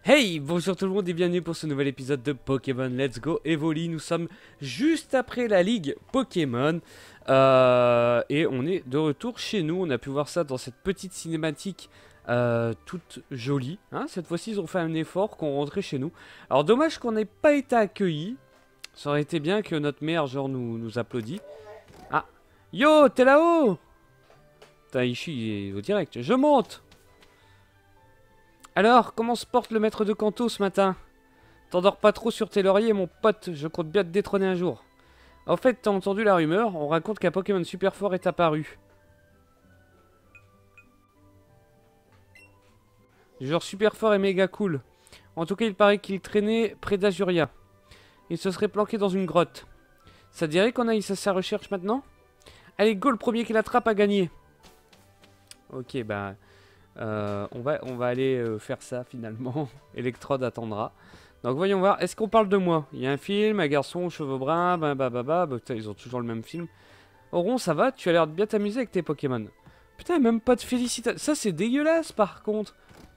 Hey, bonjour tout le monde et bienvenue pour ce nouvel épisode de Pokémon Let's Go Evoli. Nous sommes juste après la ligue Pokémon et on est de retour chez nous. On a pu voir ça dans cette petite cinématique toute jolie. Hein, cette fois-ci, ils ont fait un effort qu'on rentrait chez nous. Alors dommage qu'on n'ait pas été accueillis. Ça aurait été bien que notre mère genre nous applaudit. Ah, yo, t'es là-haut? Taichi il est au direct. Je monte. Alors, comment se porte le maître de Kanto ce matin? T'endors pas trop sur tes lauriers, mon pote, je compte bien te détrôner un jour. En fait, t'as entendu la rumeur, on raconte qu'un Pokémon super fort est apparu. Genre super fort et méga cool. En tout cas, il paraît qu'il traînait près d'Azuria. Il se serait planqué dans une grotte. Ça dirait qu'on aille à sa recherche maintenant? Allez, go, le premier qui l'attrape a gagné. Ok, bah... on va aller faire ça finalement. Electrode attendra. Donc voyons voir, est-ce qu'on parle de moi? Il y a un film, un garçon aux cheveux bruns, putain, ils ont toujours le même film. Oron, ça va? Tu as l'air de bien t'amuser avec tes Pokémon. Putain, même pas de félicitations. Ça c'est dégueulasse par contre.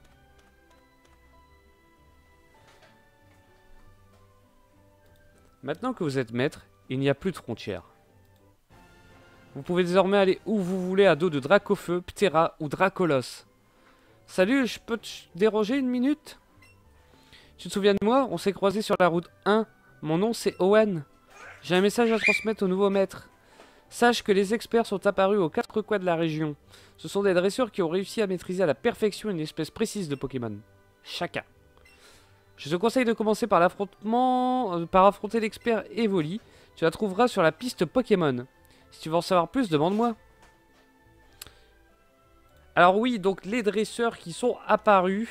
Maintenant que vous êtes maître, il n'y a plus de frontières. Vous pouvez désormais aller où vous voulez à dos de Dracofeu, Ptera ou Dracolos. Salut, je peux te déranger une minute? Tu te souviens de moi? On s'est croisés sur la route 1. Mon nom c'est Owen. J'ai un message à transmettre au nouveau maître. Sache que les experts sont apparus aux quatre coins de la région. Ce sont des dresseurs qui ont réussi à maîtriser à la perfection une espèce précise de Pokémon. Chacun. Je te conseille de commencer par l'affrontement, par affronter l'expert Evoli. Tu la trouveras sur la piste Pokémon. Si tu veux en savoir plus, demande-moi. Alors oui, donc les dresseurs qui sont apparus.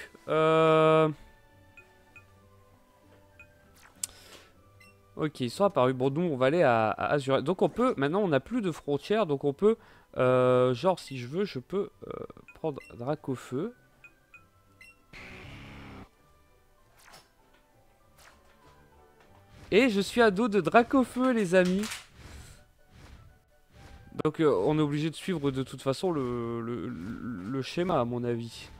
Ok, ils sont apparus. Bon, nous, on va aller à Azuria. Donc on peut, maintenant, on n'a plus de frontières. Donc on peut, genre, si je veux, je peux prendre Dracofeu. Et je suis à dos de Dracofeu, les amis. Donc on est obligé de suivre de toute façon le schéma, à mon avis.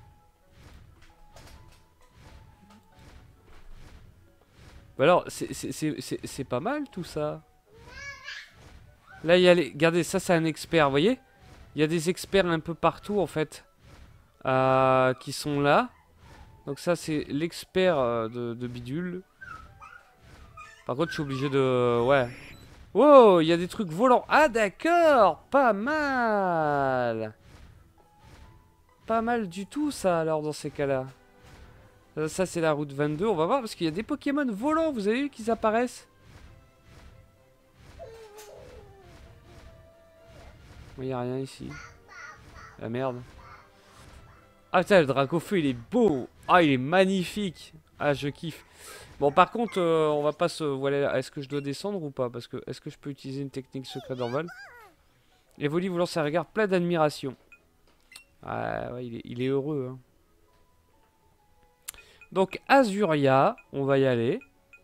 Bah alors, c'est pas mal tout ça. Là, il y a les... Regardez, ça c'est un expert, vous voyez? Il y a des experts un peu partout en fait. Qui sont là. Donc ça c'est l'expert de Bidule. Par contre, je suis obligé de... Ouais. Wow, il y a des trucs volants. Ah d'accord, pas mal. Pas mal du tout ça alors dans ces cas-là. Ça c'est la route 22, on va voir parce qu'il y a des Pokémon volants, vous avez vu qu'ils apparaissent? Il n'y a rien ici. La merde. Ah putain, le Dracofeu il est beau. Ah il est magnifique. Ah je kiffe. Bon par contre on va pas se... Voilà, est-ce que je dois descendre ou pas? Parce que est-ce que je peux utiliser une technique secrète d'envol? Evoli vous lance un regard plein d'admiration. Ah ouais il est heureux hein. Donc Azuria, on va y aller.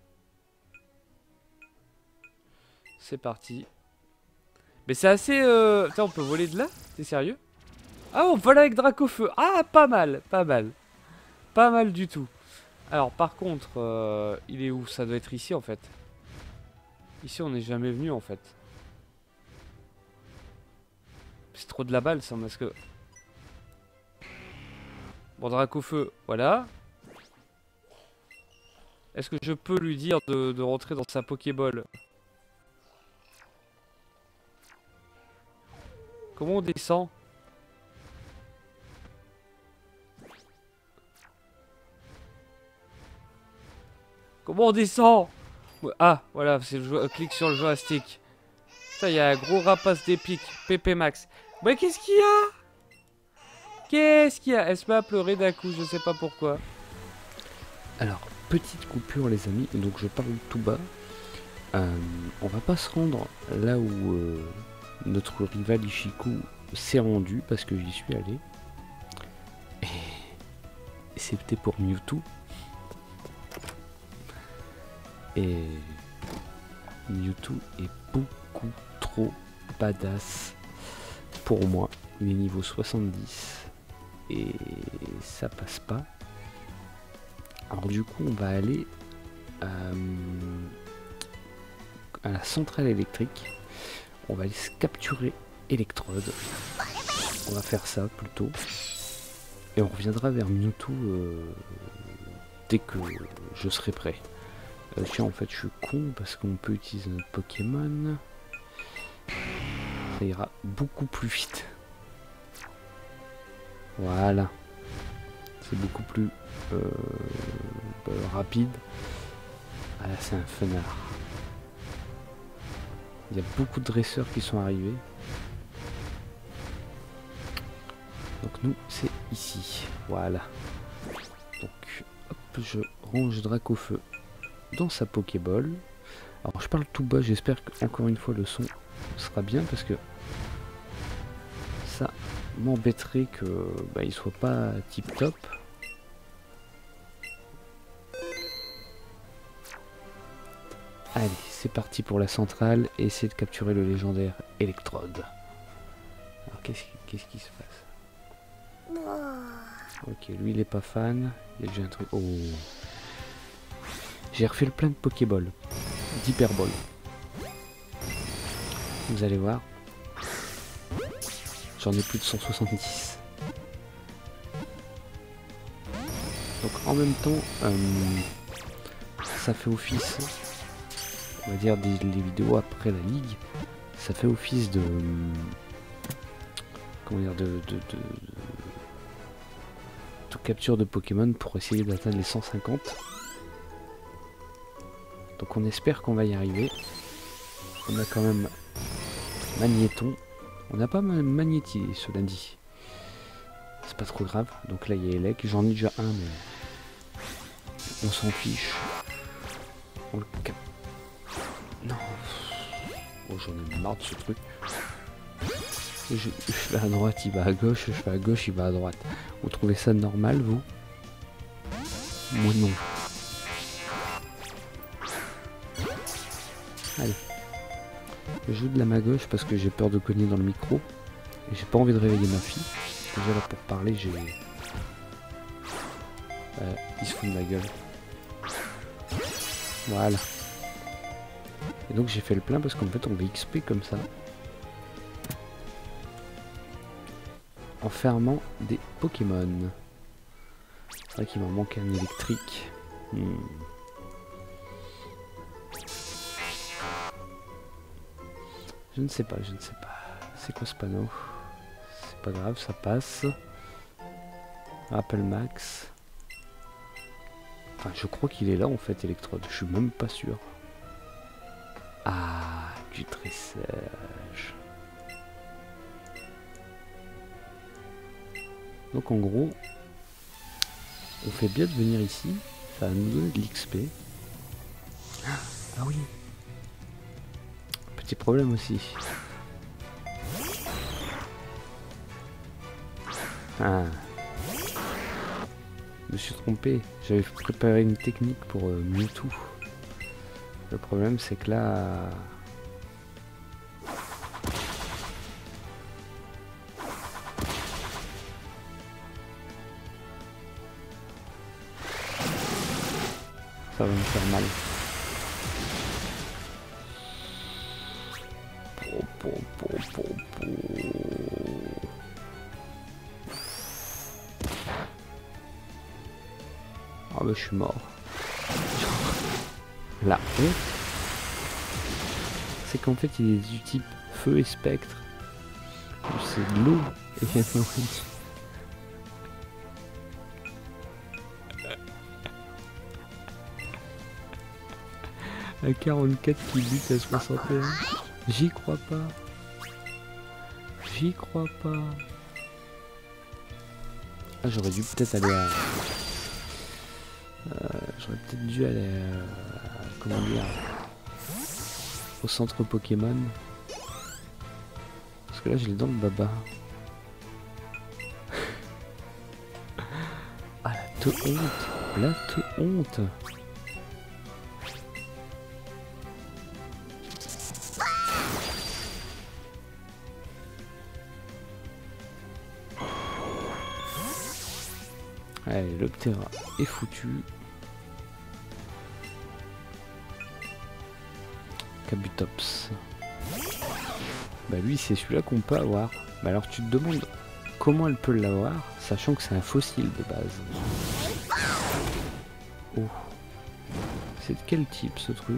C'est parti. Mais c'est assez... Putain, on peut voler de là? T'es sérieux? Ah, on vole avec Dracofeu. Ah, pas mal, pas mal. Pas mal du tout. Alors, par contre, il est où? Ça doit être ici, en fait. Ici, on n'est jamais venu, en fait. C'est trop de la balle, ça, parce que... Bon, Dracofeu, voilà. Est-ce que je peux lui dire de rentrer dans sa Pokéball? Comment on descend? Comment on descend? Ah, voilà, c'est le clic sur le joystick. Putain, il y a un gros rapace d'épique. PP Max. Mais qu'est-ce qu'il y a? Qu'est-ce qu'il y a? Elle se met à pleurer d'un coup, je sais pas pourquoi. Alors, petite coupure les amis, donc je parle tout bas. On va pas se rendre là où notre rival Ishiku s'est rendu parce que j'y suis allé. Et c'était pour Mewtwo. Et Mewtwo est beaucoup trop badass pour moi. Il est niveau 70 et ça passe pas. Alors du coup, on va aller à la centrale électrique. On va aller se capturer Electrode. On va faire ça plutôt. Et on reviendra vers Mewtwo dès que je serai prêt. Tiens, en fait, je suis con parce qu'on peut utiliser notre Pokémon. Ça ira beaucoup plus vite. Voilà. C'est beaucoup plus rapide. Ah là, c'est un fenard. Il y a beaucoup de dresseurs qui sont arrivés. Donc nous, c'est ici. Voilà. Donc, hop, je range Dracofeu dans sa Pokéball. Alors, je parle tout bas. J'espère qu'encore une fois, le son sera bien parce que ça m'embêterait que il soit pas tip top. Allez, c'est parti pour la centrale et essayer de capturer le légendaire Electrode. Alors qu'est-ce qui se passe? Ok, lui il est pas fan. Il y a déjà un truc. Oh, j'ai refait le plein de Pokéball, d'Hyperball. Vous allez voir. J'en ai plus de 170. Donc en même temps, ça fait office, on va dire les vidéos après la ligue, ça fait office de comment dire de capture de Pokémon pour essayer d'atteindre les 150. Donc on espère qu'on va y arriver. On a quand même Magnéton. On n'a pas magnétisé, cela dit. C'est pas trop grave. Donc là il y a Elec. J'en ai déjà un mais on s'en fiche. On le cap... Non. Oh, j'en ai marre de ce truc. Je vais à droite, il va à gauche. Je vais à gauche, il va à droite. Vous trouvez ça normal, vous? Moi non. Allez. Je joue de la main gauche parce que j'ai peur de cogner dans le micro. Et j'ai pas envie de réveiller ma fille. Déjà là pour parler, j'ai... il se fout de ma gueule. Voilà. Et donc j'ai fait le plein parce qu'en fait on va XP comme ça. En fermant des Pokémon. C'est vrai qu'il m'en manque un électrique. Je ne sais pas, je ne sais pas. C'est quoi ce panneau? C'est pas grave, ça passe. Rappel max. Enfin, je crois qu'il est là en fait, Electrode. Je suis même pas sûr. Ah, du dressage. Donc en gros, on fait bien de venir ici. Ça va nous donner de l'XP. Ah oui. Petit problème aussi. Ah. Je me suis trompé. J'avais préparé une technique pour Mewtwo. Le problème c'est que là... ça va me faire mal. Ah bah je suis mort. La honte, c'est qu'en fait il est du type feu et spectre. C'est de l'eau et il y a à 44 qui bute à 61. J'y crois pas. J'y crois pas. Ah, j'aurais dû peut-être aller à... j'aurais peut-être dû aller à... comment dire, au centre Pokémon. Parce que là, je l'ai dans le baba. Ah, la te honte. La te honte. Allez, l'Optera est foutu. Kabutops. Bah lui c'est celui-là qu'on peut avoir. Bah alors tu te demandes comment elle peut l'avoir, sachant que c'est un fossile de base. Oh. C'est de quel type ce truc?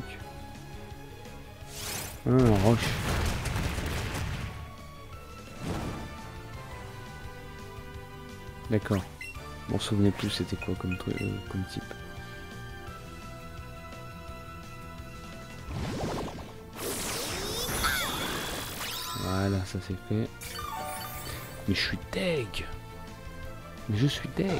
Ah, un roche. D'accord. Je m'en souvenais plus c'était quoi comme truc, comme type. Voilà, ça c'est fait. Mais je suis deg. Mais je suis deg.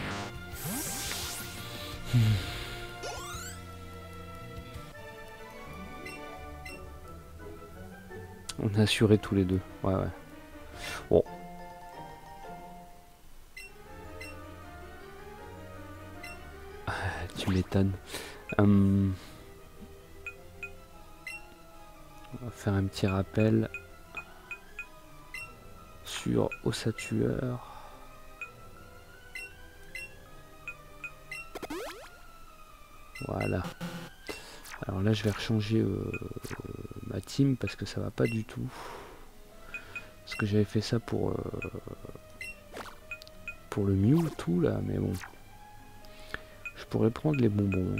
On a assuré tous les deux. Ouais, ouais. Bon. Ah, tu m'étonnes. On va faire un petit rappel sur Ossatueur. Voilà. Alors là, je vais rechanger ma team parce que ça va pas du tout. Parce que j'avais fait ça pour le Mewtwo là, mais bon. Je pourrais prendre les bonbons.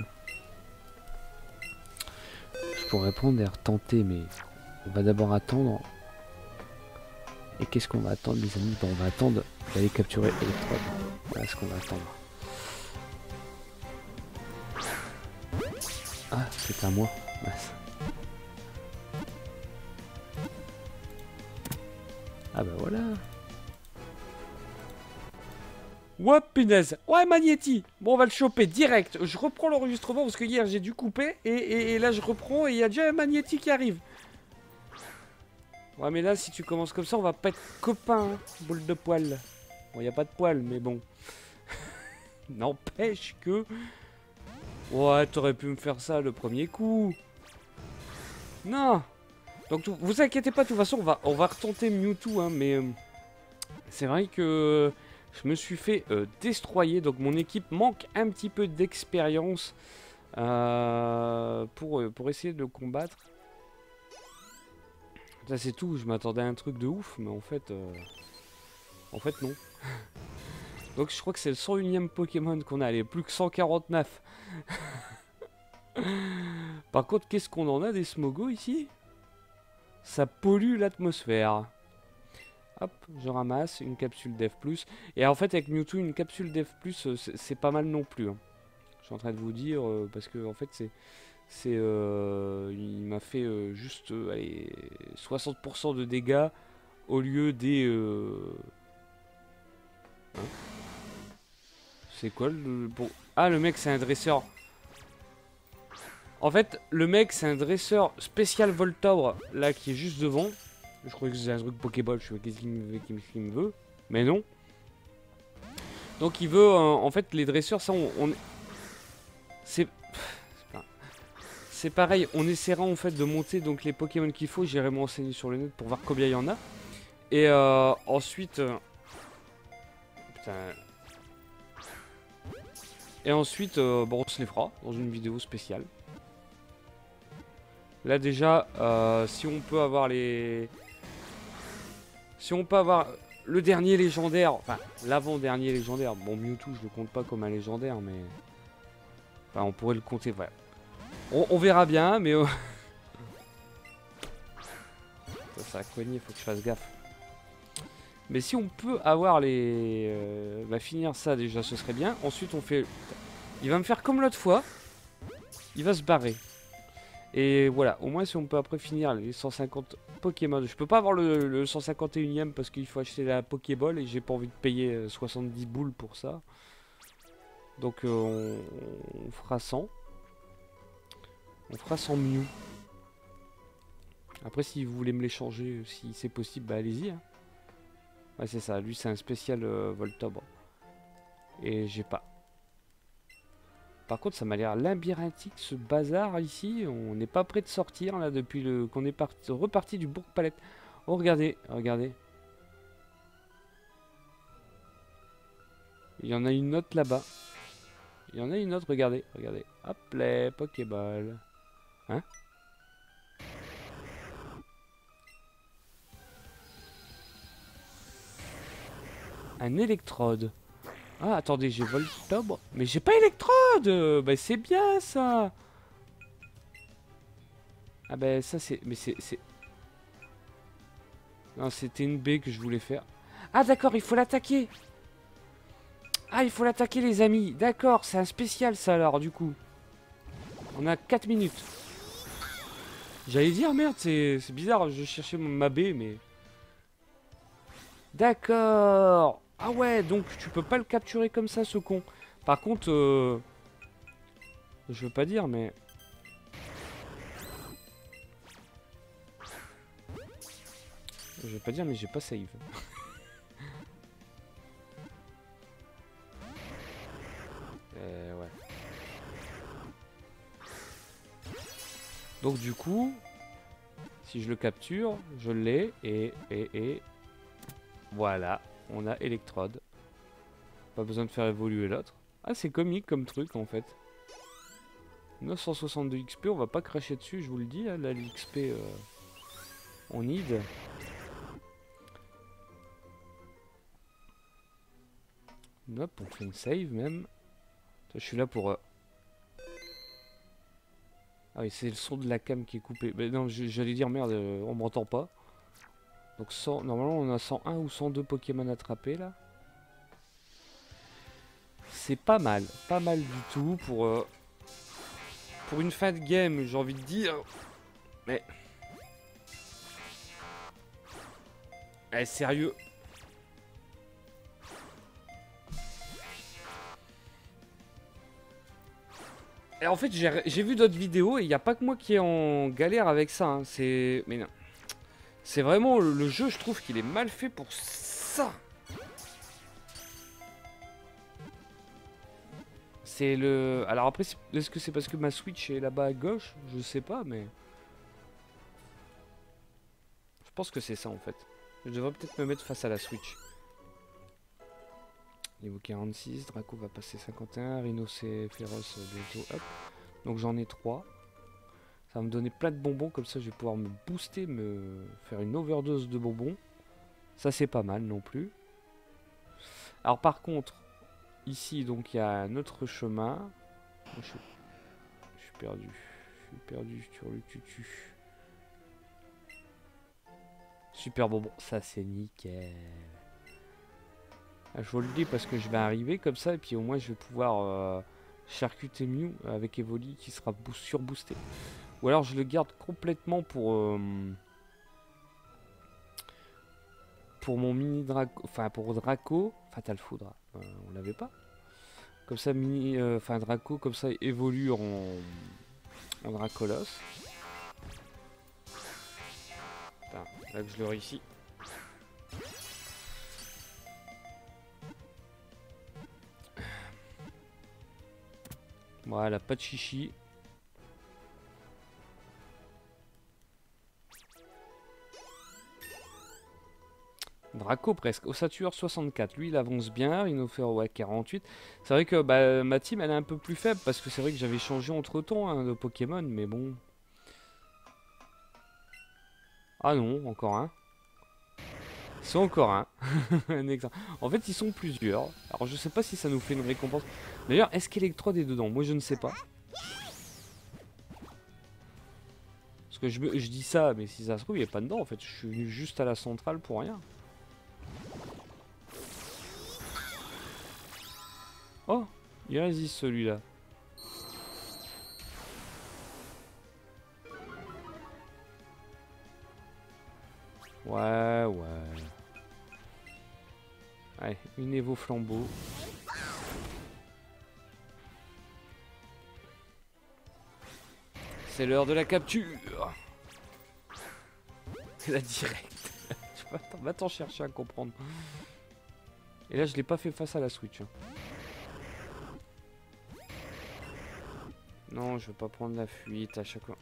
Je pourrais prendre et retenter, mais on va d'abord attendre. Et qu'est-ce qu'on va attendre, les amis? Bon, on va attendre d'aller capturer Electrode. Voilà ce qu'on va attendre. Ah, c'est à moi. Mince. Ah bah voilà. Ouais, punaise. Ouais, Magnéti. Bon, on va le choper direct. Je reprends l'enregistrement parce que hier j'ai dû couper. Et là, je reprends et il y a déjà un Magnéti qui arrive. Ouais, mais là, si tu commences comme ça, on va pas être copains, hein, boule de poil. Bon, il n'y a pas de poil, mais bon. N'empêche que... Ouais, t'aurais pu me faire ça le premier coup. Non. Donc, vous inquiétez pas, de toute façon, on va retenter Mewtwo, hein, mais... c'est vrai que... je me suis fait destroyer, donc mon équipe manque un petit peu d'expérience pour essayer de le combattre. Ça c'est tout, je m'attendais à un truc de ouf, mais en fait non. Donc je crois que c'est le 101ème Pokémon qu'on a, allez, plus que 149. Par contre, qu'est-ce qu'on en a des Smogo ici? Ça pollue l'atmosphère. Hop, je ramasse une capsule Def+. Et en fait, avec Mewtwo, une capsule Def+, c'est pas mal non plus. Hein. Je suis en train de vous dire, parce que en fait, il m'a fait juste allez, 60% de dégâts au lieu des... Hein, c'est quoi le... Bon. Ah, le mec, c'est un dresseur. En fait, le mec, c'est un dresseur spécial Voltorb, là, qui est juste devant. Je croyais que c'était un truc Pokéball, je sais pas qu'est-ce qu'il me veut. Mais non. Donc il veut, en fait, les dresseurs, ça, c'est pareil, on essaiera en fait de monter donc les Pokémon qu'il faut. J'irai me renseigner sur le net pour voir combien il y en a. Et ensuite... putain... Et ensuite, bon, on se les fera dans une vidéo spéciale. Là déjà, si on peut avoir les... Si on peut avoir le dernier légendaire, enfin l'avant-dernier légendaire, bon Mewtwo je le compte pas comme un légendaire mais... Enfin on pourrait le compter, ouais. On verra bien mais... ça a cogné, faut que je fasse gaffe. Mais si on peut avoir les... bah finir ça déjà ce serait bien. Ensuite on fait... Il va me faire comme l'autre fois. Il va se barrer. Et voilà, au moins si on peut après finir les 150 Pokémon. Je peux pas avoir le 151ème parce qu'il faut acheter la Pokéball et j'ai pas envie de payer 70 boules pour ça. Donc on fera 100. On fera 100 Mew. Après si vous voulez me l'échanger, si c'est possible, bah allez-y. Hein. Ouais c'est ça, lui c'est un spécial Voltorb. Et j'ai pas. Par contre, ça m'a l'air labyrinthique ce bazar ici. On n'est pas prêt de sortir là depuis qu'on est reparti du Bourg-Palette. Oh, regardez, regardez. Il y en a une autre là-bas. Il y en a une autre, regardez, regardez. Hop là, Pokéball. Hein? Un électrode. Ah, attendez, j'ai Voltobre. Mais j'ai pas électrode. Bah, c'est bien, ça. Ah, bah, ça, c'est... Mais c'est... Non, c'était une baie que je voulais faire. Ah, d'accord, il faut l'attaquer. Ah, il faut l'attaquer, les amis. D'accord, c'est un spécial, ça, alors, du coup. On a 4 minutes. J'allais dire, merde, c'est bizarre, je cherchais ma baie, mais... D'accord. Ah ouais, donc tu peux pas le capturer comme ça, ce con. Par contre, je veux pas dire, mais... Je veux pas dire, mais j'ai pas save. Ouais. Donc du coup, si je le capture, je l'ai, et... Voilà, on a électrode. Pas besoin de faire évoluer l'autre. Ah, c'est comique comme truc, en fait. 962 XP, on va pas cracher dessus, je vous le dis, hein, là, l'XP on need. Hop, on fait une save même. Je suis là pour... Ah oui, c'est le son de la cam qui est coupé. Mais non, j'allais dire, merde, on m'entend pas. Donc normalement, on a 101 ou 102 Pokémon attrapés, là. C'est pas mal. Pas mal du tout pour une fin de game, j'ai envie de dire. Mais... Eh, sérieux. Et en fait, j'ai vu d'autres vidéos et il n'y a pas que moi qui est en galère avec ça. Hein. Mais non. C'est vraiment le jeu, je trouve qu'il est mal fait pour ça. C'est le... Alors après, est-ce que c'est parce que ma Switch est là-bas à gauche? Je sais pas, mais... Je pense que c'est ça en fait. Je devrais peut-être me mettre face à la Switch. Niveau 46, Draco va passer 51, Rhinocéros bientôt, hop. Donc j'en ai 3. Ça va me donner plein de bonbons, comme ça je vais pouvoir me booster, me faire une overdose de bonbons. Ça c'est pas mal non plus. Alors par contre, ici donc il y a un autre chemin. Je suis perdu. Je suis perdu sur le tutu. Super bonbon, ça c'est nickel. Je vous le dis parce que je vais arriver comme ça et puis au moins je vais pouvoir charcuter Mew avec Evoli qui sera surboosté. Ou alors je le garde complètement pour mon mini Draco, enfin pour Draco, Fatal Foudre, on l'avait pas. Comme ça Draco comme ça évolue en Dracolos. Putain, là que je le réussis. Voilà, pas de chichi. Draco presque. Ossature 64. Lui il avance bien. Rhinophéro ouais, 48. C'est vrai que bah, ma team elle est un peu plus faible parce que c'est vrai que j'avais changé entre temps hein, de Pokémon. Mais bon. Ah non, encore un. C'est encore un. Un exemple. En fait ils sont plusieurs. Alors je sais pas si ça nous fait une récompense. D'ailleurs est-ce qu'Electrode est dedans? Moi je ne sais pas. Parce que je dis ça mais si ça se trouve il est pas dedans en fait. Je suis venu juste à la centrale pour rien. Oh, il résiste celui-là. Ouais. Allez, une Evo flambeau. C'est l'heure de la capture. C'est la directe. Va t'en chercher à comprendre. Et là, je l'ai pas fait face à la Switch. Hein. Non, je veux pas prendre la fuite à chaque fois.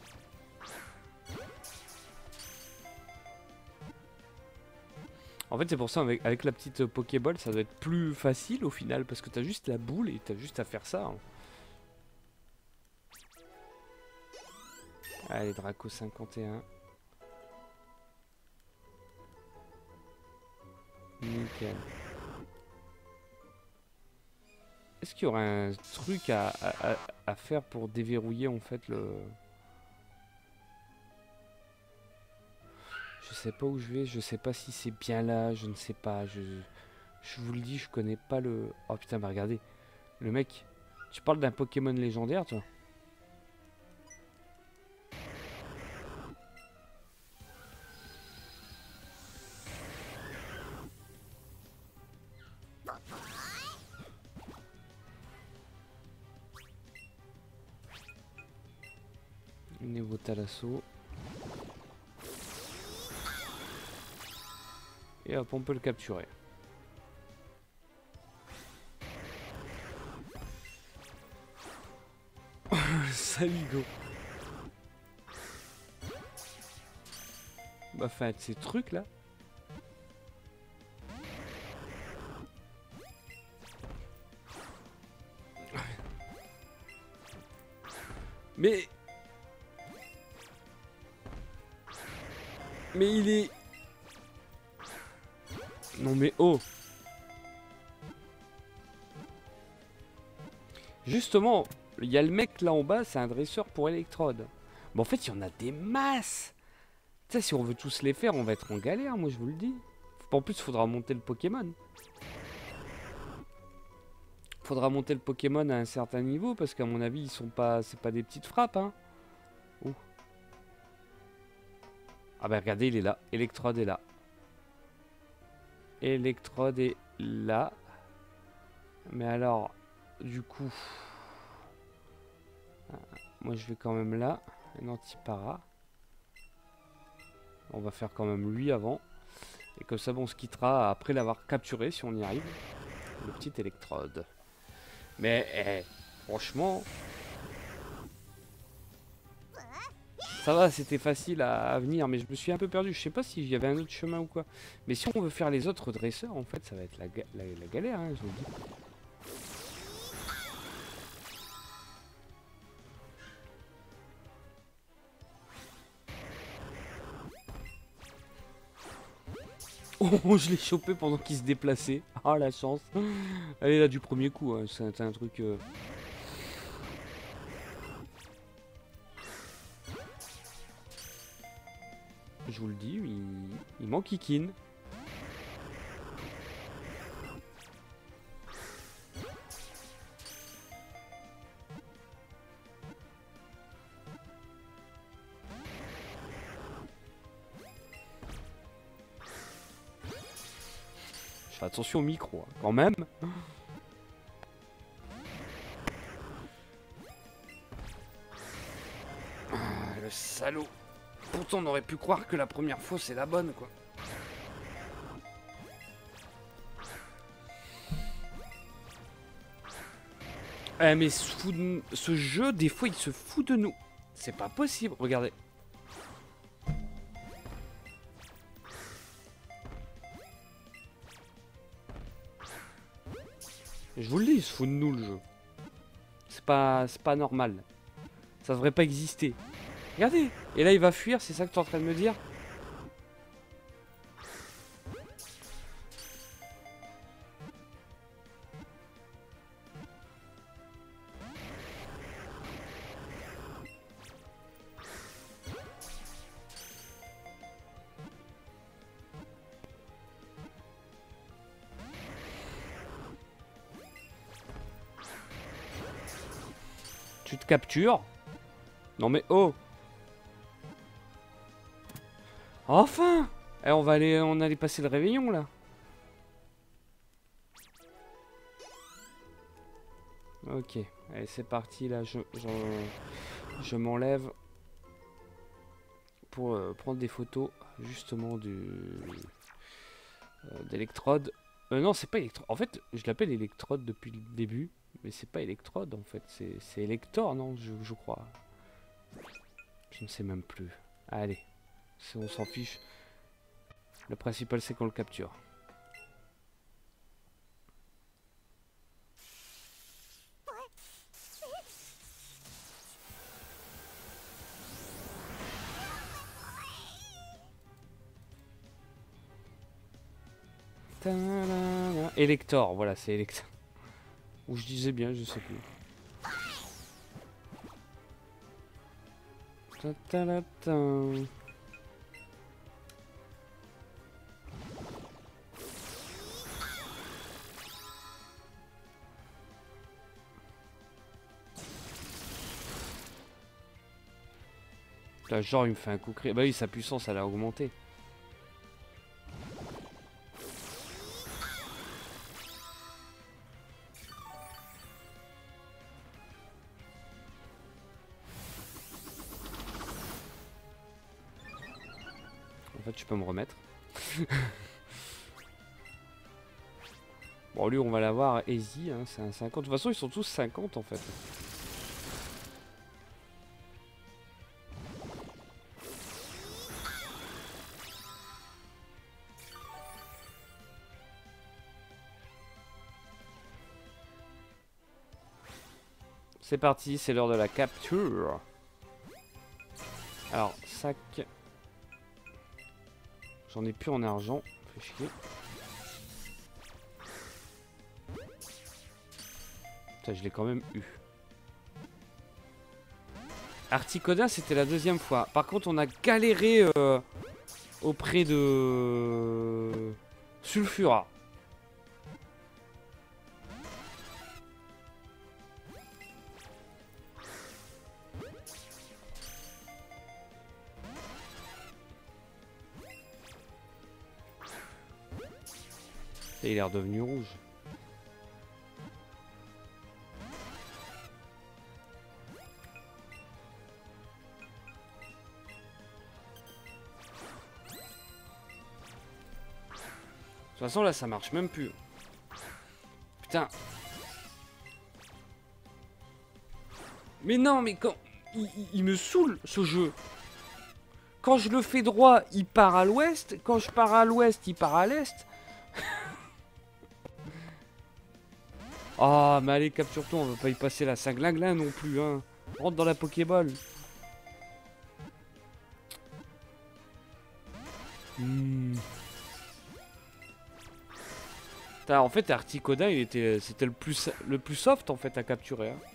En fait, c'est pour ça, avec la petite Pokéball, ça doit être plus facile au final, parce que t'as juste la boule et t'as juste à faire ça. Hein. Allez, Draco 51. Nickel. Est-ce qu'il y aurait un truc à faire pour déverrouiller en fait le... Je sais pas où je vais, je sais pas si c'est bien là, je ne sais pas, je vous le dis, je connais pas le... Oh putain, bah regardez, le mec, tu parles d'un Pokémon légendaire toi? Niveau Talasso. Et hop, on peut le capturer. Saligo. Bah, enfin, ces trucs là. Mais il est... Non mais oh. Justement, il y a le mec là en bas, c'est un dresseur pour électrode. Mais en fait, il y en a des masses. Tu sais, si on veut tous les faire, on va être en galère, moi je vous le dis. En plus, il faudra monter le Pokémon. Faudra monter le Pokémon à un certain niveau, parce qu'à mon avis, ils sont pas... C'est pas des petites frappes, hein. Ouh. Ah bah regardez, il est là. Électrode est là. Électrode est là. Mais alors, du coup... Moi je vais quand même là. Un anti-para. On va faire quand même lui avant. Et comme ça, bon, on se quittera après l'avoir capturé, si on y arrive. Le petit électrode. Mais, franchement... Ça va, c'était facile à venir, mais je me suis un peu perdu. Je sais pas s'il y avait un autre chemin ou quoi. Mais si on veut faire les autres dresseurs, en fait, ça va être la galère, hein, je vous le dis. Oh, je l'ai chopé pendant qu'il se déplaçait. Ah, la chance. Elle est là du premier coup, hein. C'est un truc... Je vous le dis, il m'enquiquine. Je fais attention au micro, hein, quand même. Ah, le salaud. Pourtant, on aurait pu croire que la première fois, c'est la bonne, quoi. Mais ce jeu, des fois, il se fout de nous. C'est pas possible, regardez. Je vous le dis, il se fout de nous, le jeu. C'est pas normal. Ça devrait pas exister. Regardez. Et là, il va fuir, c'est ça que tu es en train de me dire? Tu te captures. Non mais oh. Enfin. On allait passer le réveillon là. Ok, allez c'est parti là, je m'enlève pour prendre des photos justement d'électrode. Non c'est pas électrode, en fait je l'appelle électrode depuis le début, mais c'est pas électrode en fait, c'est Elector non je crois. Je ne sais même plus. Allez, on s'en fiche. Le principal c'est qu'on le capture. Elector, voilà, c'est Elector. Ou je disais bien, je sais plus. Ta ta la ta. Là, genre, il me fait un coup cré. Bah oui, sa puissance, elle a augmenté. En fait, je peux me remettre. Bon, lui, on va l'avoir easy, hein, c'est un 50. De toute façon, ils sont tous 50 en fait. C'est parti, c'est l'heure de la capture. Alors, sac. J'en ai plus en argent. Fait chier. Putain, je l'ai quand même eu. Articoda, c'était la deuxième fois. Par contre, on a galéré auprès de Sulfura. Et il est redevenu rouge. De toute façon, là, ça marche même plus. Putain. Mais non, mais quand... Il me saoule, ce jeu. Quand je le fais droit, il part à l'ouest. Quand je pars à l'ouest, il part à l'est. Ah, mais allez, capture-toi, on va pas y passer la cinglingling non plus, hein. Rentre dans la Pokéball. En fait, Articoda, c'était le plus soft en fait à capturer. Hein.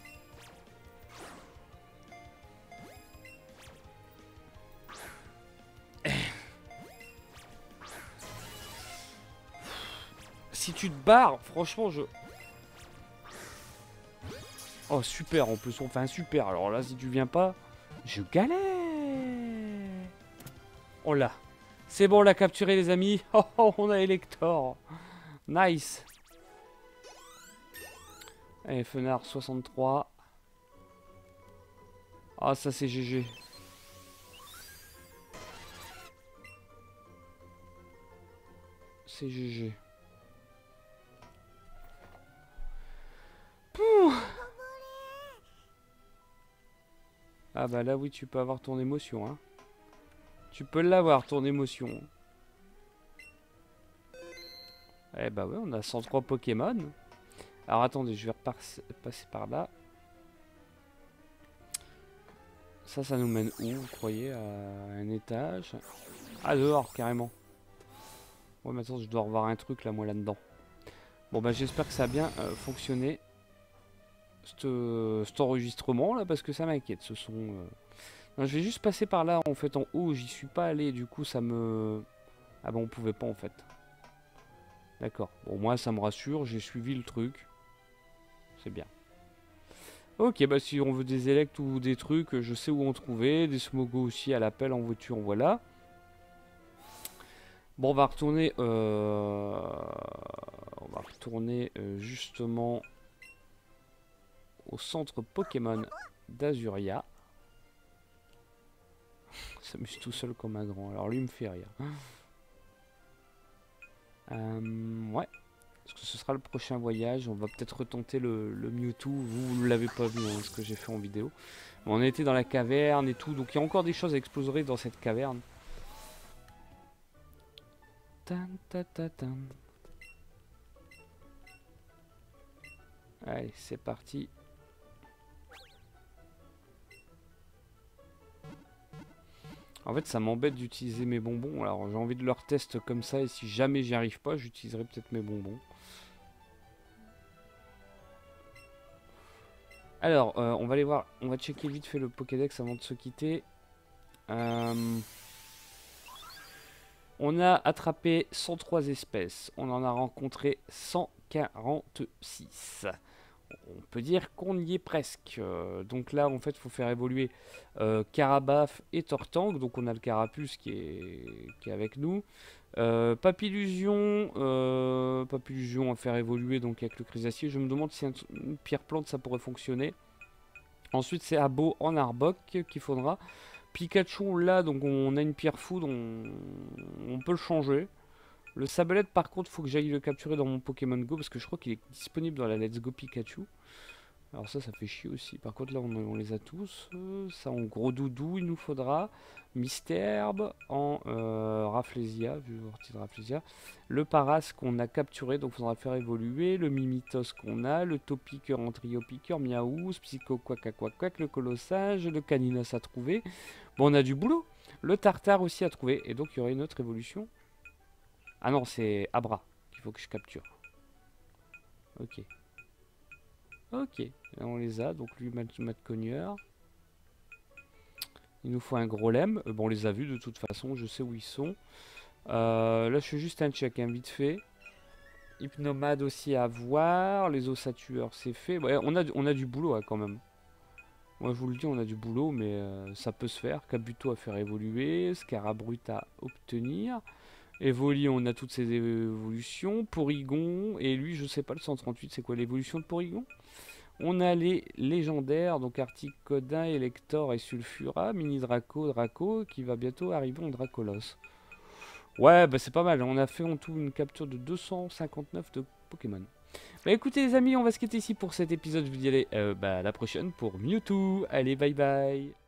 Si tu te barres, franchement, je... Oh, super, en plus, enfin, super. Alors là, si tu viens pas, je galère. On l'a. C'est bon, on l'a capturé, les amis. Oh, oh, on a Elector. Nice. Allez, Fenard 63. Ah, ça, c'est GG. C'est GG. Pouh. Ah bah là, oui, tu peux avoir ton émotion, hein. Tu peux l'avoir, ton émotion. Eh bah ouais, on a 103 Pokémon. Alors attendez, je vais passer par là. Ça nous mène où, vous croyez? À un étage? Ah, dehors, carrément. Ouais, maintenant, je dois revoir un truc, là, moi, là-dedans. Bon, bah j'espère que ça a bien fonctionné. Cet enregistrement, là, parce que ça m'inquiète, ce son... Non, je vais juste passer par là, en fait, en haut. J'y suis pas allé, du coup, ça me... Ah bah, on pouvait pas, en fait. D'accord. Bon, moi, ça me rassure. J'ai suivi le truc. C'est bien. Ok, bah si on veut des élects ou des trucs, je sais où en trouver. Des smogos aussi à l'appel en voiture, voilà. Bon, on va retourner... justement au centre Pokémon d'Azuria. S'amuse tout seul comme un grand. Alors lui, il me fait rire. Ouais. Est-ce que ce sera le prochain voyage? On va peut-être retenter le Mewtwo. Vous ne l'avez pas vu, hein, ce que j'ai fait en vidéo. Bon, on était dans la caverne et tout. Donc il y a encore des choses à explorer dans cette caverne. Tan, ta, ta, tan. Allez, c'est parti. En fait, ça m'embête d'utiliser mes bonbons. Alors, j'ai envie de leur tester comme ça. Et si jamais j'y arrive pas, j'utiliserai peut-être mes bonbons. Alors, on va aller voir, on va checker vite fait le Pokédex avant de se quitter. On a attrapé 103 espèces, on en a rencontré 146. On peut dire qu'on y est presque. Donc là, en fait, il faut faire évoluer Carabaf et Tortank. Donc on a le Carapuce qui est avec nous. Papillusion à faire évoluer donc avec le Chrysacier. Je me demande si une pierre plante ça pourrait fonctionner. Ensuite, c'est Abo en Arbok qu'il faudra. Pikachu, là, donc on a une pierre foudre, on peut le changer. Le Sablette, par contre, il faut que j'aille le capturer dans mon Pokémon Go parce que je crois qu'il est disponible dans la Let's Go Pikachu. Alors ça fait chier aussi. Par contre, là, on les a tous. Ça, en gros doudou, il nous faudra. Mystherbe en Rafflesia, vu l'ortie de Rafflesia. Le Paras qu'on a capturé, donc il faudra le faire évoluer. Le Mimitos qu'on a. Le Topiqueur en Trio-Piqueur. Miaous, Psycho Quack, le Colossage. Le Caninos à trouver. Bon, on a du boulot. Le Tartare aussi à trouver. Et donc, il y aurait une autre évolution. Ah non, c'est Abra qu'il faut que je capture. Ok. Ok, là on les a, donc lui, Matt Cogneur. Il nous faut un gros lemme. Bon, on les a vus de toute façon, je sais où ils sont. Là, je fais juste un check, vite fait. Hypnomade aussi à voir. Les ossatueurs, c'est fait. Ouais, on a du boulot quand même. Moi, je vous le dis, on a du boulot, mais ça peut se faire. Kabuto à faire évoluer. Scarabrut à obtenir. Evoli, on a toutes ces évolutions. Porygon, et lui, je sais pas, le 138, c'est quoi l'évolution de Porygon? On a les légendaires, donc Articodin, Elector et Sulfura, Mini Draco, qui va bientôt arriver en Dracolos. Ouais, bah c'est pas mal, on a fait en tout une capture de 259 de Pokémon. Bah écoutez les amis, on va se quitter ici pour cet épisode, je vous dis allez, à la prochaine pour Mewtwo, allez bye bye.